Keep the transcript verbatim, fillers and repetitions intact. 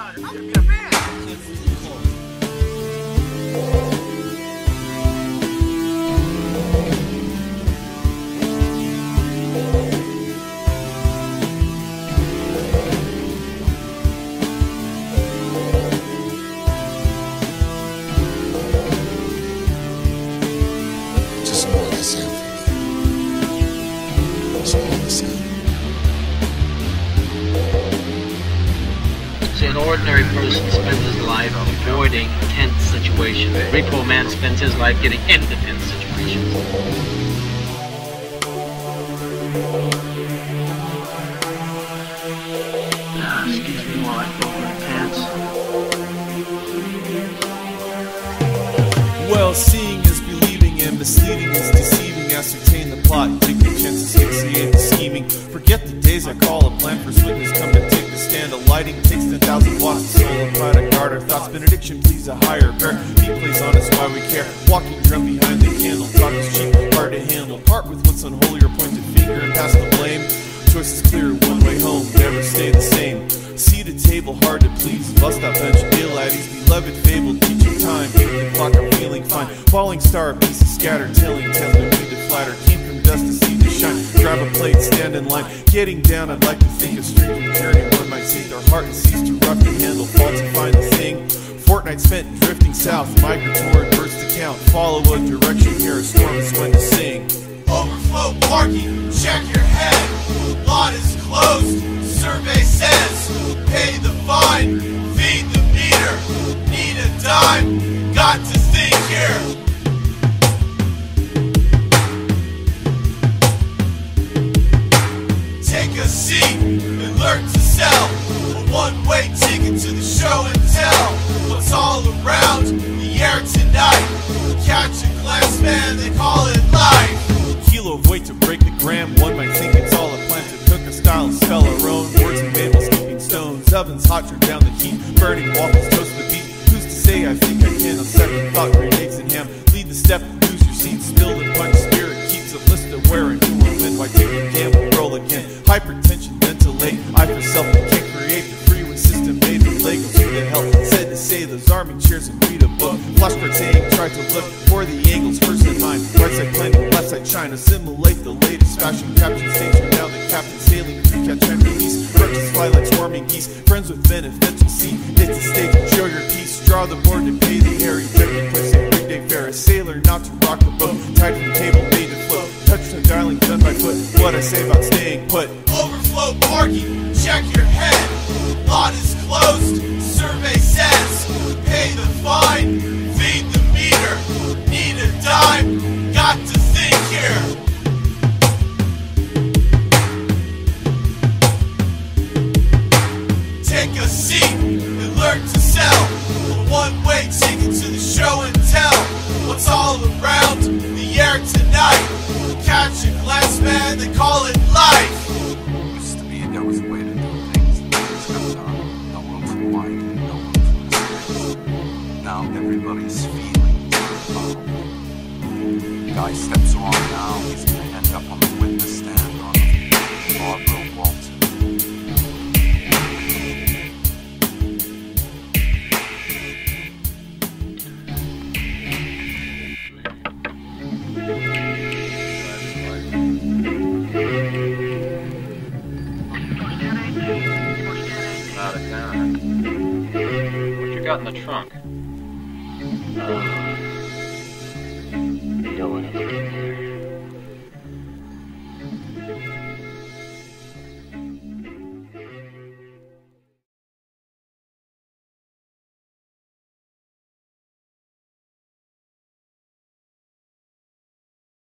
about it. I'm a fan. Just more of the same for me. Just more of the same. See, an ordinary person spends his life avoiding tense situations. A repo man spends his life getting into tense situations. Ah, excuse me while I throw my pants. Well, seeing is believing and misleading is deceiving. Ascertain the plot, take the chances, asphyxiate the scheming. Forget the days I call a plan, first witness come to take the stand. A lighting takes ten thousand watts of soul, pride to guard our thoughts. Benediction please, a higher prayer. Beat plays on us why we care. Walking drum behind the candle, talk is cheap, hard to handle. Part with what's unholy or pointed finger and pass the blame. Choice is clear, one way home, never stay the same. Seat at table, hard to please. Bus stop bench, ill at ease. Beloved fable, teaching time. Keep the clock, I'm feeling fine. Falling star, pieces scattered. Telling tales, no need to flatter. Came from dust to see the shine. Drive a plate, stand in line. Getting down, I'd like to think a streaking journey. One might take their heart and cease to rough to handle. Fall to find the thing. Fortnight spent drifting south. Migratory birds to count. Follow a direction here. A storm is when to sing. Overflow parking, check your head. Lot is closed, survey says. Pay the fine, feed the meter. Need a dime, got to think here. Take a seat and learn to sell. A one-way ticket to the show and tell. What's all around the air tonight. Catch a glance, man, they call it life. Kilo of weight to break the gram. One might think it's all a plan to cook a style and spell our own. Words and made while skipping stones. Ovens hot, turn down the heat. Burning waffles, toast the beat. Who's to say I think I can? On second thought, grenades and ham. Lead the step, lose your seat. Spill the punch, spirit keeps a list of where and who will win. Why take a gamble, roll again. Hypertension, ventilate. I for self can't create the freeway system made of Legos. Who the hell said to say those arming chairs and read a book? Flashcard saying try to look for the angles first in mind. Right side planning, left side shine. Assimilate the latest fashion. Captain station, now the captain's sailing. Crew catch and release. Purchase fly like swarming geese. Friends with benefits will see. Hit the stage, show your piece. Draw the board to pay the air. Eject the place at big day fair. A sailor not to rock the boat. Tied to the table, made to float. Touch the dialing, done by foot. What I say about staying put. Overflow parking, check your head. Lot is closed, survey says. Pay the fine, feed the meter. Need a dime, got to think here. Take a seat and learn to sell. A one-way ticket to the show and tell. What's all around the air tonight. Catch a glance, man, they call it life. Used to be there was a way to do things. Things got done. No room for whining, no room for mistakes. Now everybody's feeling terrible. Guy steps on now, he's gonna end up on the witness stand on Barbara Walton. Out of town. What you got in the trunk? Uh, you don't want to look at